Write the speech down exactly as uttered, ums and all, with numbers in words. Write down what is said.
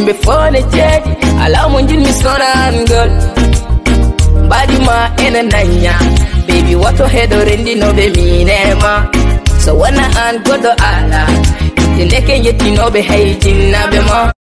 me phone jeji ala mo jinmi sonan gol badi ma ena nanya baby wato hedo rendi no be minema so wana an godo ala tindeke yeti no be hayjin na be ma